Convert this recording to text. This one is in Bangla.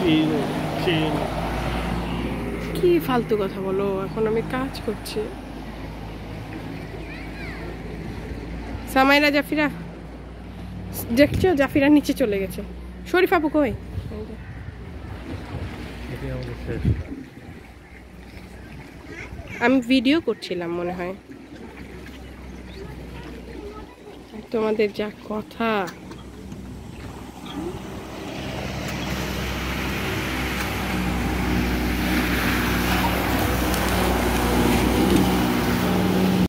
কি ফালতু কথা বলো, এখন আমি কাজ করছি। সামাইরা জাফিরা দেখছো, জাফিরা নিচে চলে গেছে। শরীফ আপু কই? আমি ভিডিও করছিলাম মনে হয়। তোমাদের যা কথা।